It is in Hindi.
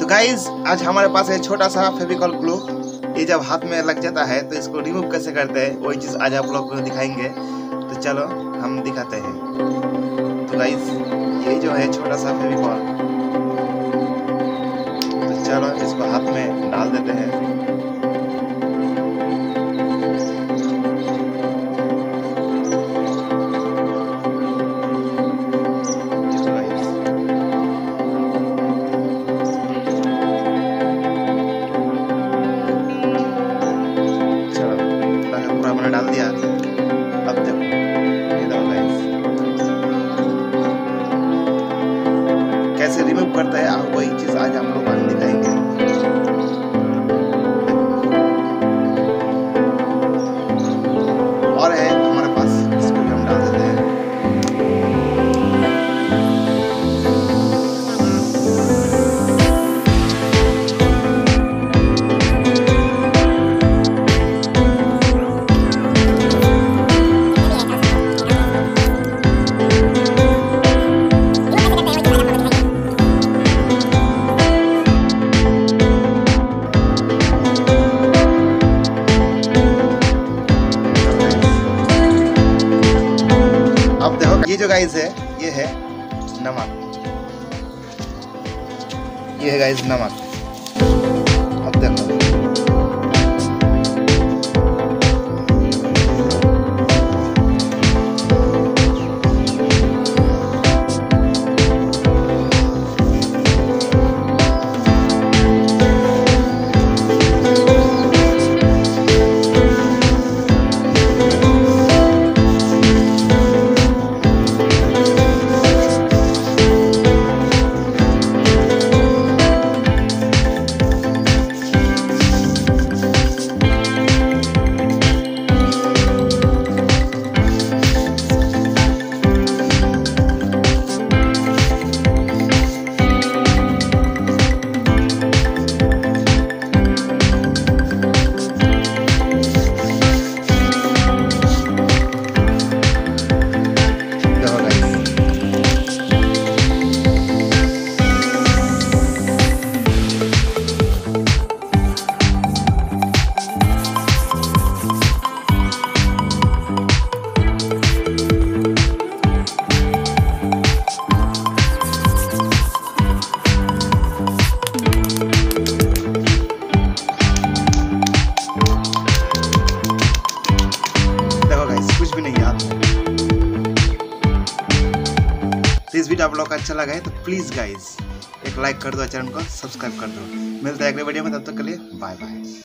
गाइज आज हमारे पास है छोटा सा फेविकॉल ग्लू। ये जब हाथ में लग जाता है तो इसको रिमूव कैसे करते हैं वही चीज़ आज आप लोग को दिखाएंगे। तो चलो हम दिखाते हैं। तो गाइज ये जो है छोटा सा फेविकॉल, तो चलो इसको हाथ में डाल देते हैं। मैंने डाल दिया। अब देखो ये दो गाइस कैसे रिमूव करता है, आप वही चीज आज हम लोग आपको दिखाएंगे। और है हमारे पास, इसको भी हम डाल देते हैं। ये जो गाइस है ये है नमक, ये है गाइस नमक। अब देखो कुछ भी नहीं याद। तो इस वीडियो आप लोग को अच्छा लगा है तो प्लीज गाइस एक लाइक कर दो, चैनल को सब्सक्राइब कर दो। मिलते हैं अगले वीडियो में, तब तक के लिए बाय बाय।